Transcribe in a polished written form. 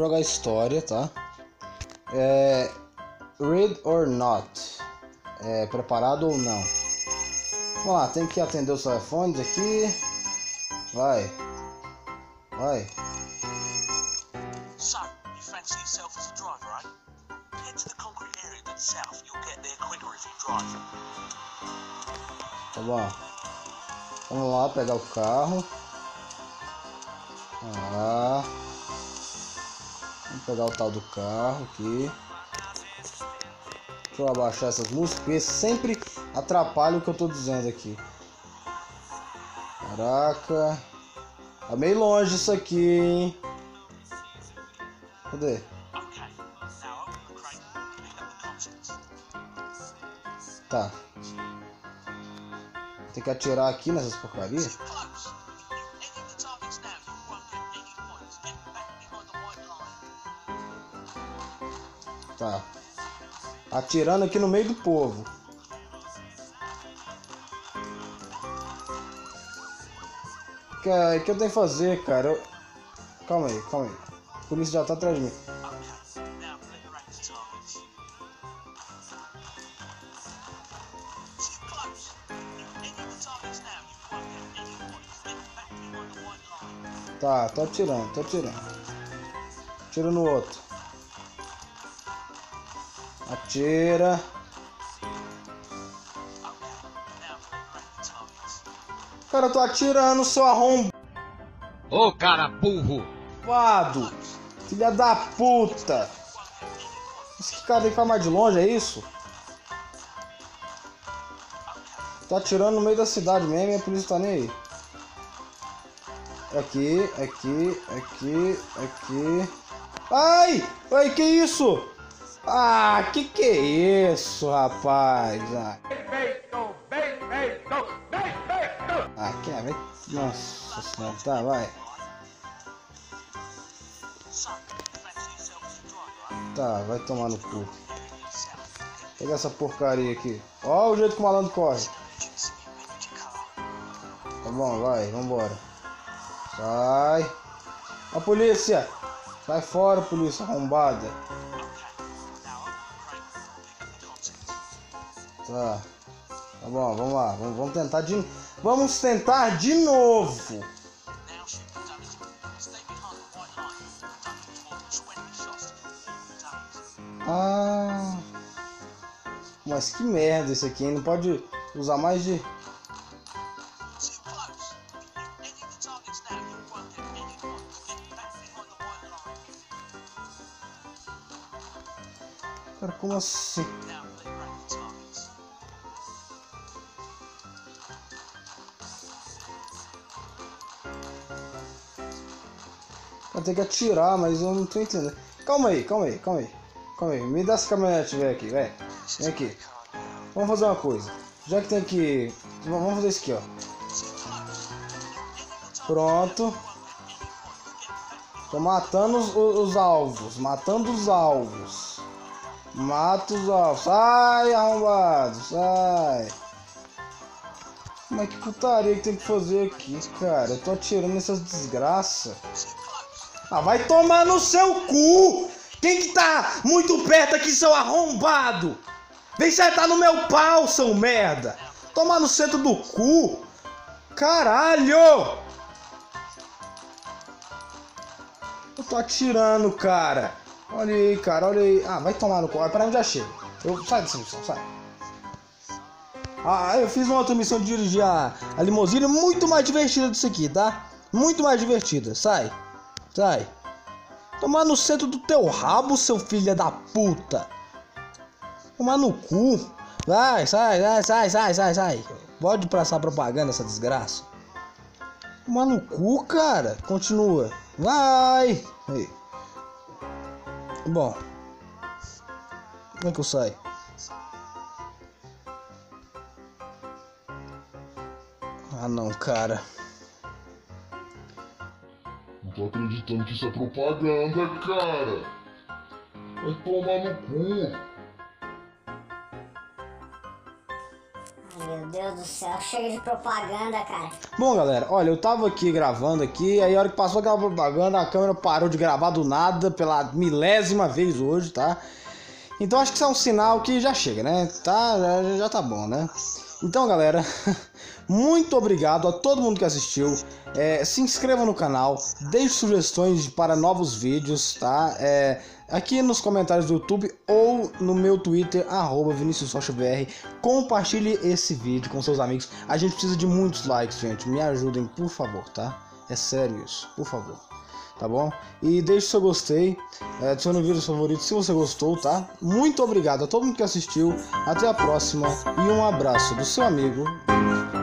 jogar história, tá? Read or not. Preparado ou não? Vamos lá, tem que atender os telefones aqui. Vai. So, you fancy yourself as a driver, right? Head to the concrete area that's south. You'll get there quicker if you drive. Tá bom. Vamos lá pegar o carro. Vamos pegar o tal do carro aqui. Deixa eu abaixar essas músicas, porque sempre atrapalha o que eu tô dizendo aqui. Caraca. Tá meio longe isso aqui, hein? Cadê? Tá. Tem que atirar aqui nessas porcarias? Tá. Atirando aqui no meio do povo. O que eu tenho que fazer, cara? Calma aí. A polícia já tá atrás de mim. Tá, tô atirando. Atira no outro. Atira. Cara, eu tô atirando, seu arrombado. Ô, cara burro. Filha da puta. Esse cara tem que ficar mais de longe, é isso? Tô atirando no meio da cidade mesmo e a polícia tá nem aí. Aqui. Ai, que isso? Ah, que é isso, rapaz? Que vai. Nossa senhora, tá, vai. Tá, vai tomar no cu. Pega essa porcaria aqui. Ó o jeito que o malandro corre. Tá bom, vai, vambora. Sai. A polícia! Sai fora, polícia arrombada. Tá bom, vamos lá. Vamos tentar de novo. Mas que merda isso aqui, hein? Não pode usar mais de... Cara, como assim? Eu tenho que atirar, mas eu não tô entendendo. Calma aí. Me dá essa caminhonete, velho, aqui, velho. Vem aqui. Vamos fazer uma coisa. Já que tem que... Vamos fazer isso aqui, ó. Pronto. Tô matando os alvos. Mata os alvos. Sai, arrombado. Sai. Mas que putaria que tem que fazer aqui, cara? Eu tô atirando nessas desgraças. Vai tomar no seu cu! Quem que tá muito perto aqui, seu arrombado? Vem sentar no meu pau, seu merda! Tomar no centro do cu! Caralho! Eu tô atirando, cara. Olha aí, cara, olha aí. Vai tomar no cu. Para onde já chega. Sai dessa missão, sai. Eu fiz uma outra missão de dirigir a limusine muito mais divertida disso aqui, tá? Muito mais divertida. Sai. Tomar no centro do teu rabo, seu filho da puta. Tomar no cu. Vai, sai. Pode passar propaganda essa desgraça. Tomar no cu, cara. Continua. Vai. Aí. Bom. Como é que eu saio? Não, cara. Não tô acreditando que isso é propaganda, cara. Vai tomar no cu. Meu Deus Deus do céu, chega de propaganda, cara. Bom, galera, olha, eu tava aqui gravando aqui, aí a hora que passou aquela propaganda, a câmera parou de gravar do nada pela milésima vez hoje, tá? Então acho que isso é um sinal que já chega, né? Tá, já tá bom, né? Então, galera, muito obrigado a todo mundo que assistiu. Se inscreva no canal, deixe sugestões para novos vídeos, tá? Aqui nos comentários do YouTube ou no meu Twitter, @ViniciusRochaBR. Compartilhe esse vídeo com seus amigos. A gente precisa de muitos likes, gente. Me ajudem, por favor, tá? É sério isso, por favor. Tá bom? E deixe seu gostei, adicione o vídeo favorito se você gostou, tá? Muito obrigado a todo mundo que assistiu. Até a próxima e um abraço do seu amigo.